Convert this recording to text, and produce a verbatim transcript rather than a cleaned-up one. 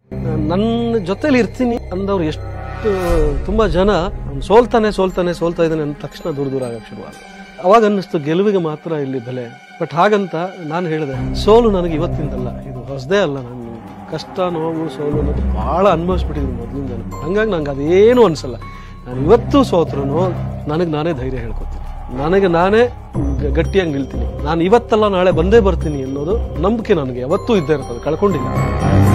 ನನ್ನ ಜೊತೆಲಿ ಇರ್ತೀನಿ ಅಂದವ್ರು ಎಷ್ಟು ತುಂಬಾ ಜನ ಸೋಲ್ತಾನೆ ಸೋಲ್ತಾನೆ ಸೋಲ್ತಾ ಇದ್ದಾನೆ ಅಂದ ತಕ್ಷಣ ದೂರ ದೂರ ಆಗಕ್ಕೆ ಶುರುವಾಗ. ಅವಾಗ ಅನ್ನಿಸ್ತು ಗೆಲುವಿಗೆ ಮಾತ್ರ ಇಲ್ಲಿ ಬೆಲೆ. ಬಟ್ ಹಾಗಂತ ನಾನು ಹೇಳಿದೆ, ಸೋಲು ನನಗೆ ಇವತ್ತಿಂದಲ್ಲ, ಇದು ಹೊಸದೇ ಅಲ್ಲ. ನಾನು ಕಷ್ಟ ನೋವು ಸೋಲು ಅನ್ನೋದು ಬಹಳ ಅನುಭವಿಸ್ಬಿಟ್ಟಿದ್ದೀನಿ ಮೊದಲಿಂದ. ಹಂಗಾಗಿ ನಂಗೆ ಅದೇನು ಅನ್ಸಲ್ಲ. ನಾನು ಇವತ್ತು ಸೋತ್ರು ನನಗೆ ನಾನೇ ಧೈರ್ಯ ಹೇಳ್ಕೊತೀನಿ, ನನಗೆ ನಾನೇ ಗಟ್ಟಿಯಾಗಿ ನಿಲ್ತೀನಿ. ನಾನು ಇವತ್ತಲ್ಲ ನಾಳೆ ಬಂದೇ ಬರ್ತೀನಿ ಅನ್ನೋದು ನಂಬಿಕೆ ನನಗೆ ಯಾವತ್ತೂ ಇದ್ದೇ ಇರ್ತದೆ, ಕಳ್ಕೊಂಡಿಲ್ಲ.